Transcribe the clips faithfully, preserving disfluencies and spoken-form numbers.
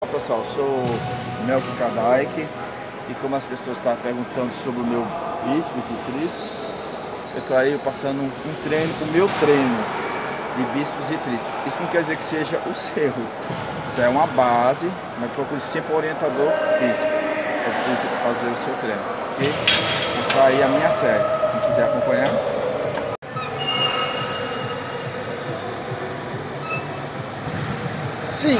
Pessoal, eu sou o Melquisedeque e como as pessoas estão perguntando sobre o meu bíceps e tríceps, eu estou aí passando um treino, o meu treino de bíceps e tríceps. Isso não quer dizer que seja o seu, isso é uma base, mas procure sempre um orientador físico para fazer o seu treino, ok? Está aí a minha série, quem quiser acompanhar. Sim.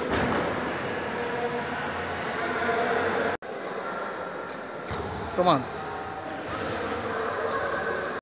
Tomando.